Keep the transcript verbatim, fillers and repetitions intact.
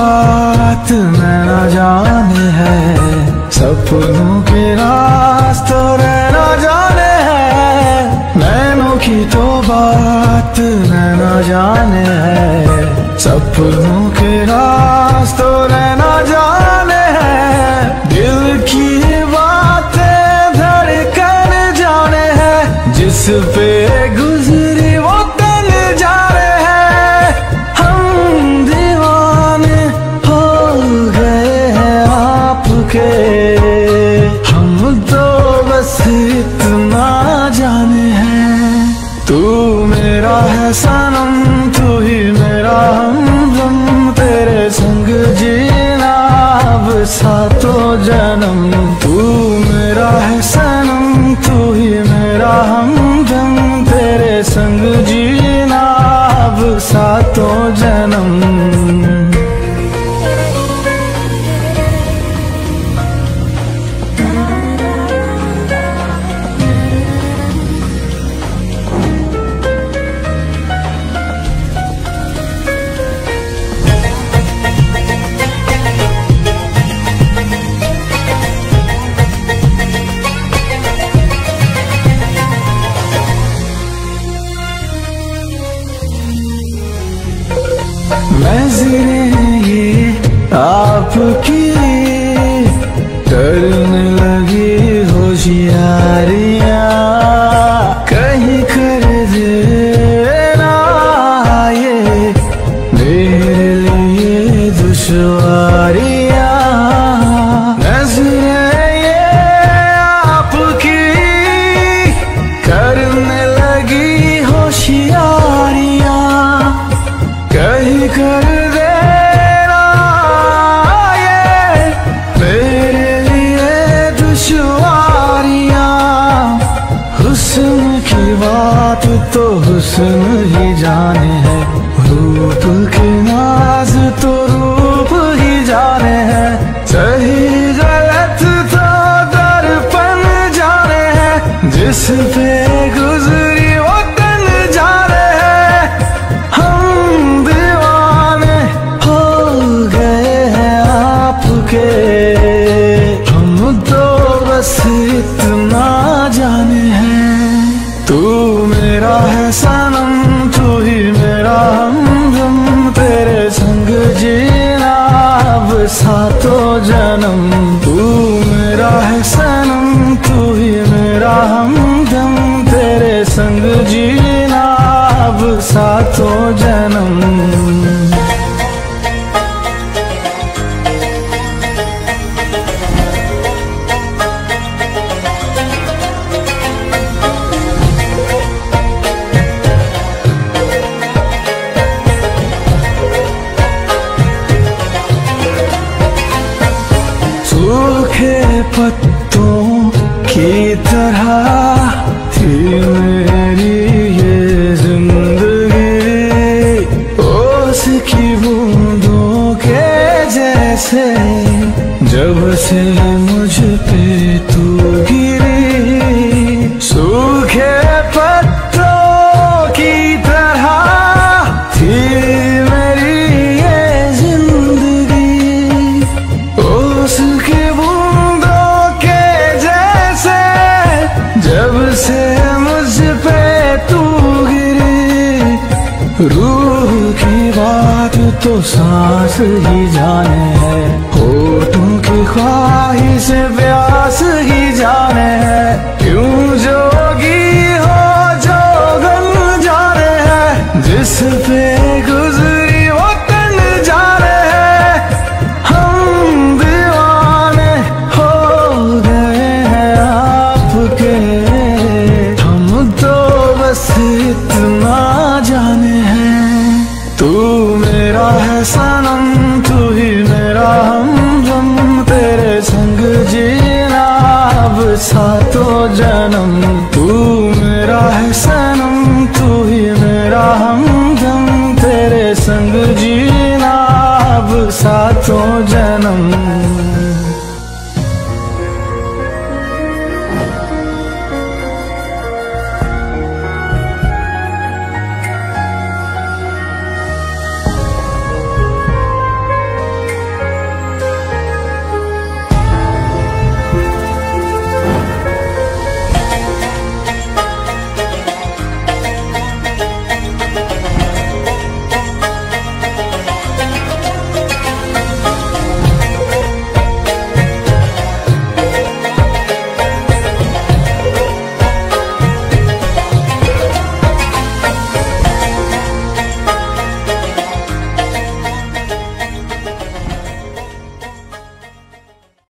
बात नैना जाने है, सपनों के रास्तों नैना जाने है। नैनों की तो बात नैना जाने है, सपनों के रास्तों नैना जाने है। दिल की बातें धड़कन जाने है, जिस पे गुजरी वो तन जाने है। हम दीवाने हो गए हैं आपके, हम तो बस इतना जाने हैं। तू मेरा है सनम, तू ही मेरा हमदम, तेरे संग जीना अब सातों जन्म। तू मेरा है सनम, तू ही मेरा हमदम, तेरे संग जीना अब सातों जन्म। नज़रें ये आपकी करने लगी होशियारियां, कहीं कर देना ये मेरे लिए दुश्वारियां। नज़रें ये आपकी करने लगी होशियारियां, कहीं कर देना ये मेरे लिए दुश्वारियां। हुस्न की बात तो हुस्न ही जाने है, रूप के नाज तो रूप ही जाने हैं। सही गलत तो दर्पण जाने हैं, जिस पे गुजरी वो तन जाने है। हम दीवाने हो गए हैं आपके, हम तो बस इतना जाने हैं। तू मेरा है सनम, तू ही मेरा हमदम, तेरे संग जीना अब सातों जन्म। तू मेरा है सनम, तू ही मेरा हमदम, तेरे संग जीना अब सातों जन्म। सूखे पत्तों की तरह थी मेरी ये जिंदगी, ओस की बूंदों के जैसे जब से मुझ पे तू गिरी। सूखे पत्तों की तरह थी मेरी ये जिंदगी, ओस की बूंदों के जैसे जब से मुझ पे तू गिरी। रूह की बात तो सांस ही जाने है, होठों की ख्वाहिश प्यास ही जाने है। क्यों जोगी हो जोगन जाने है, जिस पे गुजरी वो तन जाने है। हम दीवाने हो गए हैं आपके, हम तो बस इतना जाने हैं। तू मेरा है सनम, तू ही मेरा हमदम, तेरे संग जीना अब सा